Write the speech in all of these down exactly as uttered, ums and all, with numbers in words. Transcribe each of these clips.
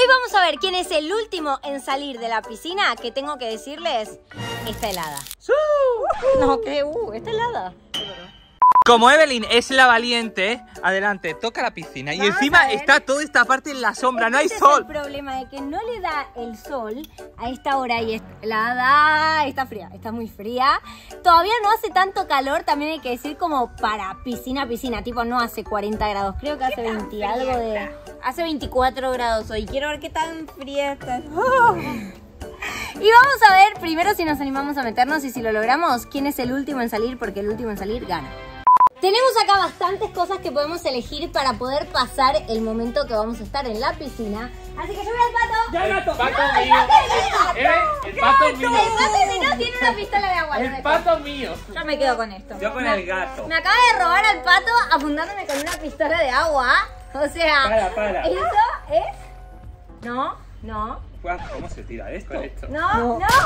vamos a ver quién es el último en salir de la piscina, que tengo que decirles, está helada. No, que uh, está helada. Como Evelyn es la valiente, adelante, toca la piscina. Vamos y encima está toda esta parte en la sombra, no hay este sol. Es el problema de que no le da el sol a esta hora y la da, está fría, está muy fría. Todavía no hace tanto calor, también hay que decir como para piscina, piscina, tipo no hace cuarenta grados, creo que hace veinte algo de... Hace veinticuatro grados hoy, quiero ver qué tan fría está. Oh. Y vamos a ver primero si nos animamos a meternos y si lo logramos, quién es el último en salir, porque el último en salir gana. Tenemos acá bastantes cosas que podemos elegir para poder pasar el momento que vamos a estar en la piscina. Así que yo voy al pato. ¡Ya, el gato! ¡El pato no, mío! ¿Eh? ¡El pato mío! El pato mío tiene una pistola de agua. ¡El pato mío! Yo me quedo con esto. Yo con el gato. Me acaba de robar al pato apuntándome con una pistola de agua. O sea, para, para. ¿Eso es? No, no. ¿Cómo se tira esto? esto? No, no. no.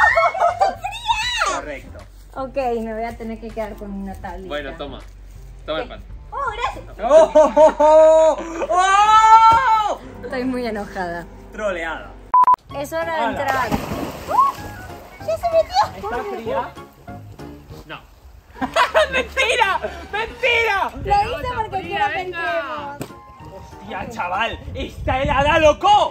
¡Fría! Correcto. Ok, me voy a tener que quedar con una tablita. Bueno, toma. Toma el pato. Oh, gracias. ¡Oh! ¡Oh! ¡Oh! ¡Oh! Estoy muy enojada. Troleada. Es hora de Hola. entrar. ¡Uh! ¡Ya se metió! ¿Está fría? No. ¡Mentira! ¡Mentira! Lo hice porque fría, quiero que venga. entremos. ¡Hostia, chaval! ¡Está helada, loco!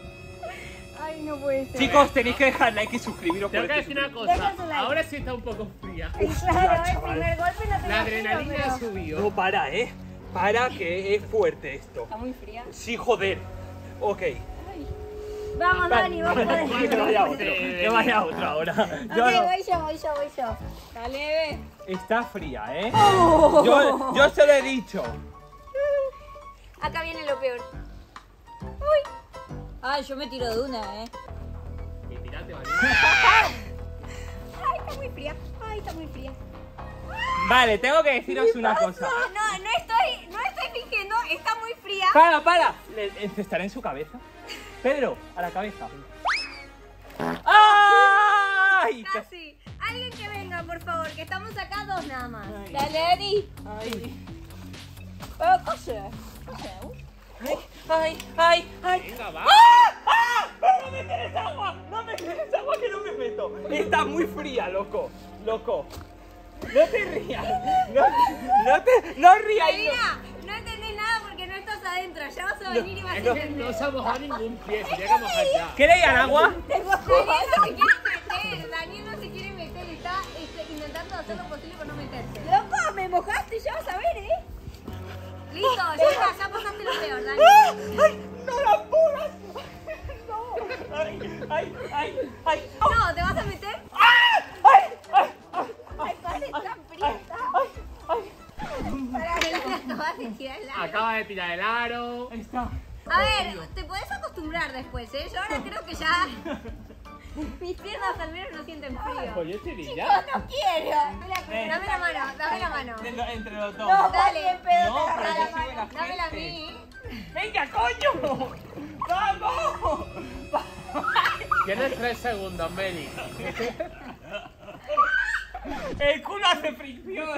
Ay, no puede ser. Chicos, tenéis que dejar like y suscribiros. Tengo por que este decir una Deja cosa. su like. Ahora sí está un poco fría. Claro, el chaval. primer golpe no te La lo adrenalina juro, pero- subió. No, para, ¿eh? Para, que es fuerte esto. Está muy fría. Sí, joder. Ok. Vamos, Dani, vos podés. Que vaya otro. Que vaya otro ahora. Ok, Yo no- voy yo, voy yo, voy yo. Dale, bebé. Está fría, ¿eh? Oh. Yo, yo se lo he dicho. Acá viene lo peor. Uy. Ay, yo me tiro de una, ¿eh? Y tirate, vale. Ay, está muy fría. Ay, está muy fría. Vale, tengo que deciros una cosa. No, no estoy, no estoy fingiendo, está muy fría. Para, para. Le encestaré en su cabeza. Pedro, a la cabeza. ¡Ay! Casi. Alguien que venga, por favor, que estamos acá dos nada más. Dale, Dani. Ay, Oh, coche. ay, ay, ay, ay. Venga, va. ¡Ah! ¡Ah! ¡No me tienes agua! ¡No me tienes agua que no me meto! Está muy fría, loco. Loco. No te rías. No, no te. No rías. Mira, no entendés nada porque no estás adentro. Ya vas a venir y vas a Es que entender. no se ha mojado ningún pie. Sería que mojar ya. ¿Queréis al agua? Daniel no se quiere meter. Daniel no se quiere meter. Está este, intentando hacer lo posible por no meterse. Loco, me mojaste. Ya vas a ver, ¿eh? Listo, ya está. Ya pasaste lo peor, Daniel. ¡Ay! ¡No la puras! ¡No! ¡Ay! ¡Ay! ¡Ay! ¡Ay! No, ¿te vas a meter? ¡Ay! ¡Ay! ¡Ay! Ay, parece tan fría. ¡Ay! ¡Ay! Para que la acabas de tirar el agua. Acaba de tirar el aro. Ahí está. A ver, te podés acostumbrar después, ¿eh? Yo ahora creo que ya... Mis piernas al menos no sienten frío. Pues yo estoy Chicos, ya. no quiero. Eh. Dame la mano, dame la mano. Entre, entre los dos. No, dale, pedo, No, te agarra pero la yo soy buena mano. Dámela a gente. mí. ¡Venga, coño! ¡Vamos! Tienes tres segundos, Meli. ¡El culo hace fricción!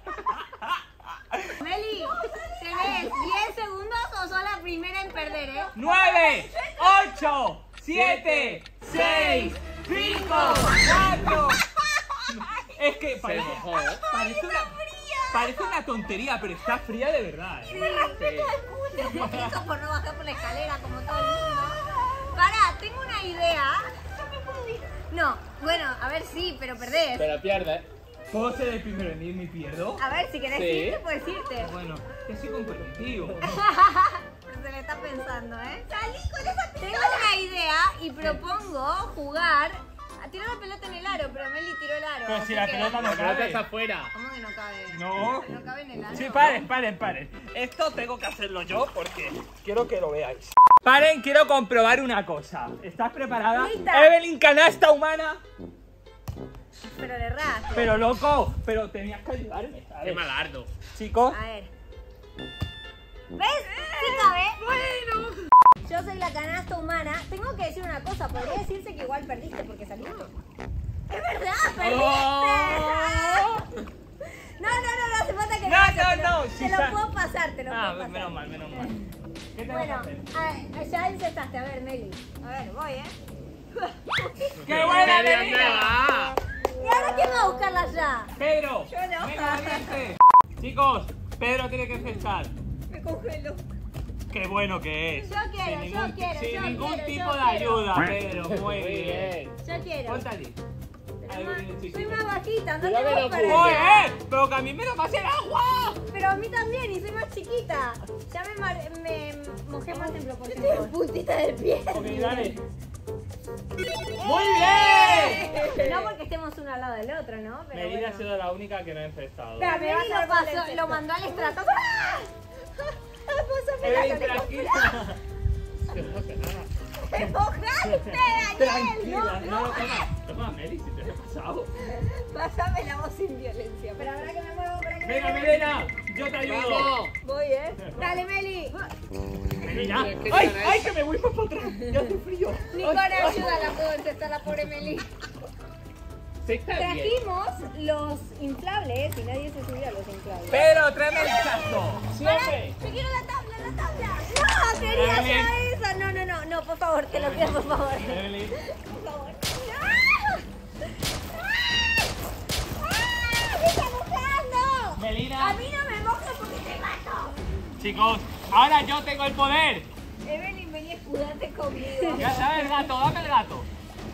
Meli, tenés diez segundos o sos la primera en perder, ¿eh? ¡Nueve! ¡Ocho! ¡Siete! ¡Seis! ¡Cinco! ¡Cuatro! Es que Se parece, mojó. parece, una, parece una tontería, pero está fría de verdad. ¿eh? Me respeto al culo. Eso por no bajar por la escalera como todo el mundo. Pará, tengo una idea. No, bueno, a ver, sí, pero perdés. Pero pierde. ¿Puedo ser el primero en irme y pierdo? A ver, si querés Sí. irte, puedes irte. Bueno, que soy competitivo. Se le está pensando, ¿eh? Salí con esa pistola. Tengo una idea y propongo jugar a tirar la pelota en el aro, pero Meli tiró el aro. Pero así si la que- pelota no La pelota cabe. está afuera. ¿Cómo que no cabe? No. ¿No cabe en el aro? Sí, paren, paren, paren. Esto tengo que hacerlo yo porque quiero que lo veáis. Paren, quiero comprobar una cosa. ¿Estás preparada? Lista. Evelyn, canasta humana. Pero le rasgo. Pero loco, pero tenías que ayudarme, Qué ¿sabes? malardo. Chicos. A ver. ¿Ves? Sí cabe. Bueno. Yo soy la canasta humana. Tengo que decir una cosa. Podría decirse que igual perdiste porque saliste. ¡Es verdad! ¡Perdiste! Oh. No, no, no, no hace falta que No, pase, no, te lo- no, Te si lo sa- puedo pasar, te lo Ah, puedo pasar. menos mal, menos mal. ¿Qué te Bueno, vas a hacer? ah, ya insertaste. A ver, Meli. A ver, voy, ¿eh? ¡Qué buena, ¿Dónde Melina! va? ¿Y ahora quién va a buscarla ya? Pedro, Yo no. venga, valiente. Chicos, Pedro tiene que cesar. Me congelo. Qué bueno que es. Yo quiero, sin yo ningún, quiero, sin yo ningún quiero, tipo yo de quiero. ayuda, Pedro. Muy Muy bien. bien. Yo quiero. Ponte allí. Pero Ahí más- viene el soy chiquito. más bajita, no Cuidado tengo que lo para cubre. ¡Oye, allá. eh! ¡Pero que a mí me lo pasé el agua! Pero a mí también, y soy más chiquita. Ya me, mar- me mojé más en proporción. Puntita del pie. Ok, dale. ¡Muy bien! No porque estemos uno al lado del otro, ¿no? Pero Melina ha bueno. sido la única que no ha infestado. Pero Meli lo pasó, lo mandó al estrato. ¡Ah! Evelyn, Pásame la tranquila. Que no hace nada. ¡Te mojaste, Daniel! Tranquila, no No, lo comas. Toma, Meli, si te lo he pasado. Pásame la voz sin violencia. Pero ahora que me muevo, para que Venga, me Melina, yo te ayudo. ¡Vamos! Voy, ¿eh? Dale, Meli. Melina. ¿Qué ¡Ay, tal ay, es? que me voy más para atrás! Ya hace frío. Ni con ayuda la puedo encestar la pobre Meli. Sí, está bien. Trajimos los inflables y nadie se subió a los inflables. Pedro, tráeme el saco. Siempre. Yo quiero la tabla, la tabla. No, quería Evelyn. ya esa. No, no, no, no, por favor, te lo pido, por favor. Evelyn. Por favor. ¡Ah! ¡Ah! ¡Ah! ¡Me está mojando! A Melina. mí no me mojas porque te mato. Chicos, ahora yo tengo el poder. Evelyn, vení a escudarte conmigo. Ya sabes, el gato, dame el gato.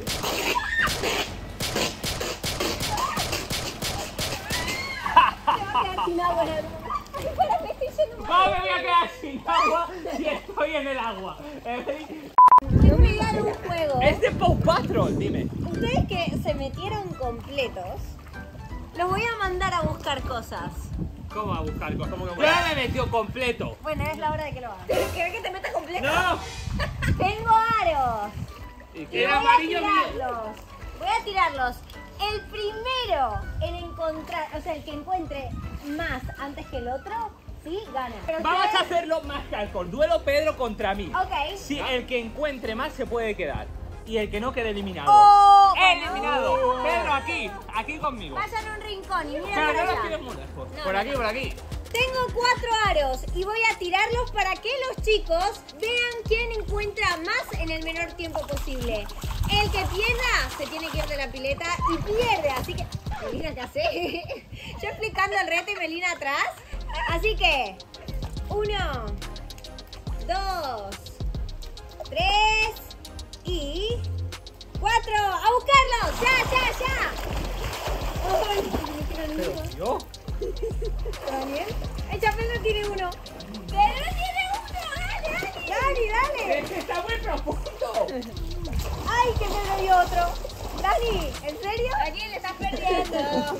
Te vas a quedar sin agua en algún momento. Ay, para, me estoy yendo mal. ¿Cómo me voy a quedar sin agua si estoy en el agua? Evelyn. Yo me voy un juego. Es de Paw Patrol, dime. Ustedes que se metieron completos, los voy a mandar a buscar cosas. ¿Cómo a buscar cosas? ¿Cómo que voy? Ya me metió completo. Bueno, es la hora de que lo hagas. ¿Querés que te metas completo? ¡No! Tengo aros. ¿Y Y qué? El voy a amarillo mío. tirarlos. Voy a tirarlos. El primero en encontrar, o sea, el que encuentre más antes que el otro, sí, gana. Pero Vamos a ustedes- hacerlo más hardcore. Duelo Pedro contra mí. Ok. Si el que encuentre más se puede quedar. Y el que no quede eliminado. Oh, ¡Eliminado! bueno. Pedro, aquí, aquí conmigo. Vayan a un rincón y miren Pero para no los allá. tires muy lejos. No, Por no, aquí, no. por aquí. Tengo cuatro aros y voy a tirarlos para que los chicos vean quién encuentra más en el menor tiempo posible. El que pierda se tiene que ir de la pileta y pierde, así que... Melina, ¿qué hace? Yo explicando el reto y Melina atrás. Así que... Uno, dos, tres y... ¡Cuatro! ¡A buscarlos! ¡Ya, ya, ya! ¡Ay! me tira ninguno. ¿Yo? ¿Está bien? El Pedro tiene uno. ¡Pedro tiene uno! ¡Dale, dale! ¡Dale, dale! ¡Es que está muy profundo! ¡Ay, que Pedro dio otro! Dani, ¿en serio? Aquí le estás perdiendo.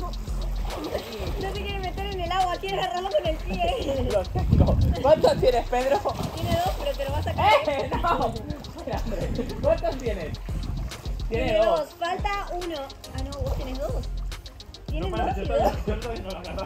No se quiere meter en el agua, quiere agarrarlo con el pie. Lo tengo. ¿Cuántos tienes, Pedro? Tiene dos, pero te lo vas a sacar. ¡Eh! ¡No! Espérate. ¿Cuántos tienes? Tiene Tiene dos. dos. Falta uno. Ah, no, vos tenés dos. Tienes No, dos para, y yo dos. todavía- yo todavía no lo he agarrado.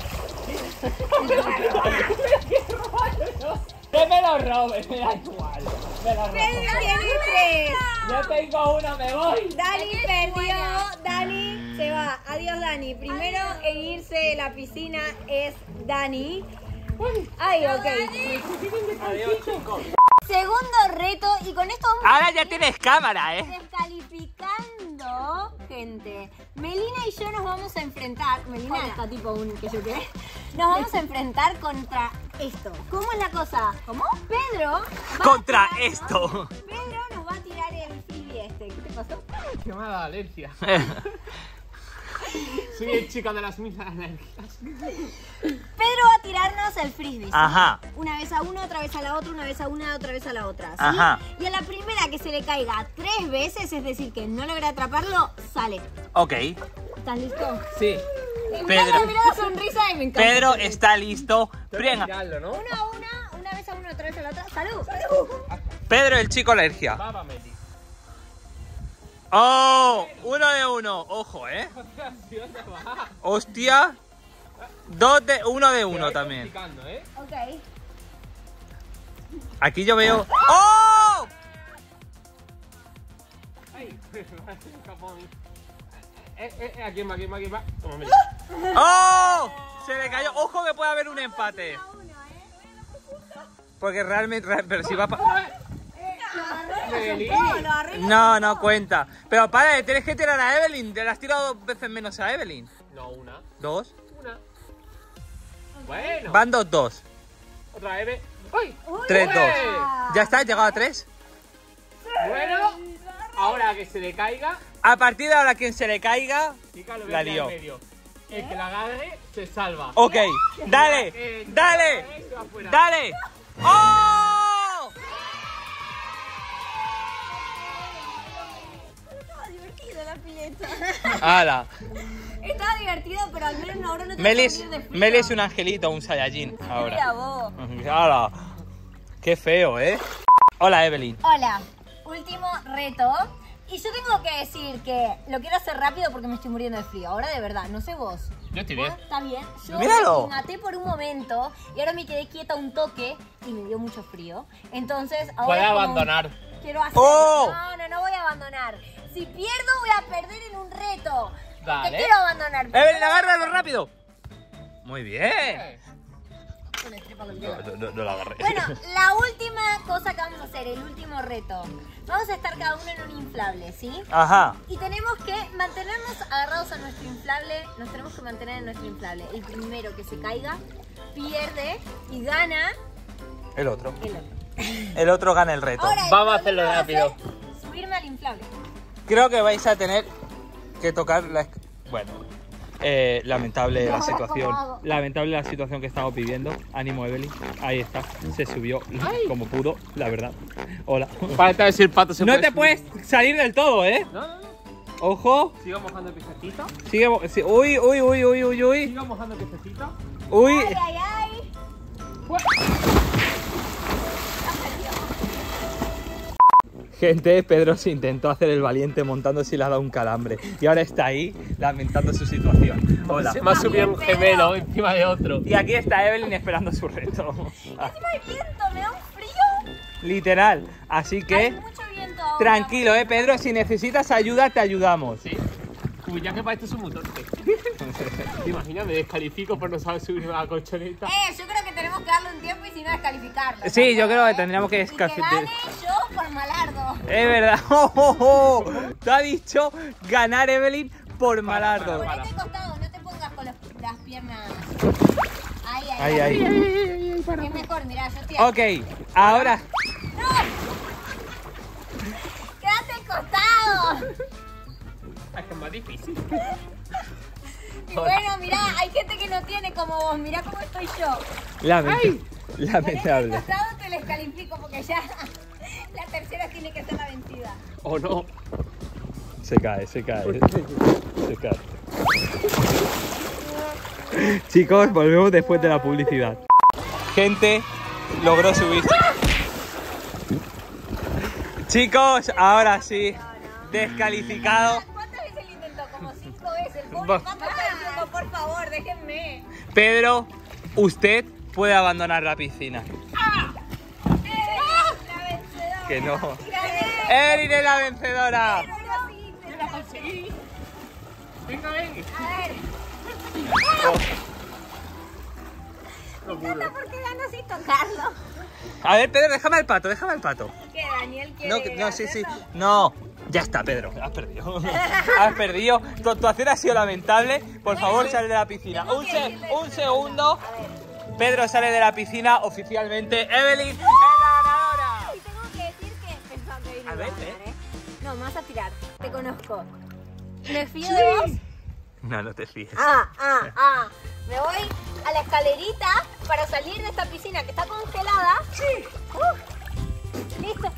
Que me lo robes, me da igual. Me lo robo. Pedro tiene tres. Yo tengo uno, me voy. Dani perdió, Dani se va. Adiós, Dani. Primero en irse de la piscina es Dani. Ay, ok. Adiós, chicos. Segundo reto y con esto vamos Ahora ya tienes cámara, ¿eh? descalificando, gente. Melina y yo nos vamos a enfrentar. Melina está tipo un que yo qué. Nos vamos a enfrentar contra esto. ¿Cómo es la cosa? ¿Cómo? Pedro. va a Contra tirarnos- esto. Pedro nos va a tirar el frisbee este. ¿Qué te pasó? Que me ha dado alergia. Soy el chico de las mil alergias. Pedro va a tirarnos el frisbee. ¿sí? Ajá. Una vez a uno, otra vez a la otra, una vez a una, otra vez a la otra. ¿sí? Ajá. Y a la primera que se le caiga tres veces, es decir, que no logra atraparlo, sale. Ok. ¿Estás listo? Sí. Me Pedro. encanta, mira la sonrisa y me encanta. Pedro está listo. Tengo que Venga. tirarlo, ¿no? Una a una, una vez a uno, otra vez a la otra. ¡Salud! ¡Salud! Pedro, el chico alergia. Baba, Meli. Oh, uno de uno. Ojo, ¿eh? ¿Sí, dónde va? Hostia. Dos de uno de Te uno voy también. complicando, ¿eh? Ok. Aquí yo veo. ¡Oh! Ay, me escapó a mí. Eh, eh, eh, aquí va, aquí va, aquí va. Toma, Meli. ¡Oh! Se le cayó. Ojo que puede haber un empate. A uno, ¿eh? Porque realmente... real- pero si va pa... Evelyn. No, no cuenta. Pero para, tienes que tirar a Evelyn. Te la has tirado dos veces menos a Evelyn. No, una. ¿Dos? Una. Bueno. Van dos, dos. Otra Eve. ¡Uy! Tres, ¡Uy! dos. ¿Ya está? ¿Has llegado a tres? Bueno, ahora que se le caiga, A partir de ahora, quien se le caiga... chica, lo voy La a tirar lió. en medio. El que la agarre se salva. Ok, dale, Eh, dale, eh, se va fuera. dale. ¡Oh! Estaba divertido la pileta. ¡Hala! Estaba divertido, pero al menos ahora no te Melis, vas a morir de frío. Meli es un angelito, un Saiyajin Mira ahora. vos. ¡Hala! ¡Qué feo, eh! Hola, Evelyn. Hola, último reto. Y yo tengo que decir que lo quiero hacer rápido porque me estoy muriendo de frío. Ahora de verdad, no sé vos. Yo estoy ¿Vos? bien. ¿Está bien? Yo Míralo. me maté por un momento y ahora me quedé quieta un toque y me dio mucho frío. Entonces ahora Puede es como- abandonar. Quiero hacer. ¡Oh! No, no, no voy a abandonar. Si pierdo voy a perder en un reto. Dale. Porque quiero abandonar. Evelyn, agárralo rápido. Muy bien. Una trepa con el No, dedo. no, no, no la agarré. Bueno, la última cosa que vamos a hacer, el último reto. Vamos a estar cada uno en un inflable, ¿sí? Ajá. Y tenemos que mantenernos agarrados a nuestro inflable. Nos tenemos que mantener en nuestro inflable. El primero que se caiga pierde y gana El otro. el otro. El otro gana el reto. Ahora, el Vamos a problema hacerlo va rápido. ser subirme al inflable. Creo que vais a tener que tocar la... esc- Bueno, eh, lamentable la Ahora, ¿cómo situación. hago? Lamentable la situación que estamos viviendo. Ánimo, Evelyn. Ahí está. Se subió como pudo, la verdad. Hola. Para ver si el pato se No puede te subir. puedes salir del todo, ¿eh? No, no, no. Ojo. Sigo mojando el pececito. Sigue... mo- sí, Uy, uy, uy, uy, uy, uy. Sigo mojando el pececito. Uy. Ay, ay, ay. Gente, Pedro se intentó hacer el valiente montándose y le ha dado un calambre. Y ahora está ahí lamentando su situación. Hola. Se me ha subido un gemelo encima de otro. Y aquí está Evelyn esperando su reto. Encima hay viento, me da un frío. Literal. Así Hay que, mucho viento ahora. tranquilo, eh, Pedro. Si necesitas ayuda, te ayudamos. Sí. Uy, ya que para esto es un montón. ¿Te imaginas? Me descalifico por no saber subirme a la colchoneta. Eh, yo creo que tenemos que darle un tiempo y si no descalificarlo. Sí, yo creo que ¿eh? tendríamos que Y que gane descalificar. yo por malardo. Es verdad. ¡Oh, oh, oh! Te ha dicho ganar Evelyn por malardo. para. Ponete costado, no te pongas con los- las piernas. Ahí, ahí. Ahí, ahí. Es mejor, mirá, yo estoy aquí. Ok, ahora. ¡No! ¡Quédate al costado! Es que es más difícil. Y bueno, mirá, hay gente que no tiene como vos. Mirá cómo estoy yo. Lament- Ponete al Lamentable. costado, te les califico porque ya la tercera tiene que ser la vencida. ¿O no? Se cae, se cae. Se cae. Chicos, volvemos después de la publicidad. Gente, logró subir. Chicos, ahora sí, descalificado. ¿Cuántas veces lo intentó? Como cinco veces. El pobre Va- pato está diciendo, por favor, déjenme. Pedro, usted puede abandonar la piscina. La vencedora. Que no. Gané. Evelyn es la vencedora. Pero lo conseguiste. ¡La conseguí! ¡Venga, ven! A ver. Me encanta porque gano sin tocarlo. A ver, Pedro, déjame al pato, déjame al pato. Que Daniel quiere No, que- no, sí, sí. hacerlo. No. Ya está, Pedro. Has perdido. Has perdido. Tu actuación ha sido lamentable. Por favor, sal de la piscina. Tengo Un, que se- decirle- un segundo. A ver. Pedro sale de la piscina oficialmente. Evelyn es la ganadora. Y tengo que decir que pensaba que hoy no A iba ver, ganar, ¿eh? ¿eh? No, me vas a tirar. Te conozco. ¿Me fío de vos? No, no te fíes. Ah, ah, ah. Me voy a la escalerita para salir de esta piscina que está congelada. Sí. Listo.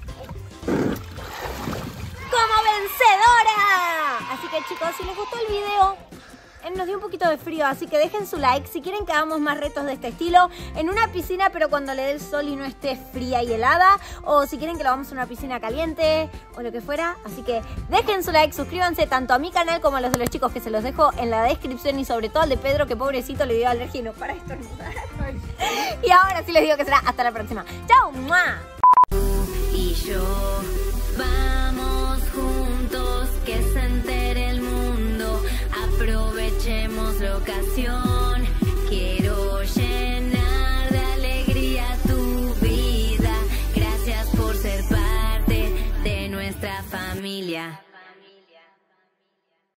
Como vencedora. Así que chicos, si les gustó el video, eh, nos dio un poquito de frío, así que dejen su like si quieren que hagamos más retos de este estilo en una piscina, pero cuando le dé el sol y no esté fría y helada, o si quieren que lo hagamos en una piscina caliente o lo que fuera. Así que dejen su like, suscríbanse tanto a mi canal como a los de los chicos, que se los dejo en la descripción, y sobre todo al de Pedro, que pobrecito le dio alergia y no para estornudar. Y ahora sí les digo que será hasta la próxima. ¡Chao! ¡Mua! Y yo vamos juntos, que se entere el mundo, aprovechemos la ocasión, quiero llenar de alegría tu vida. nuestra familia.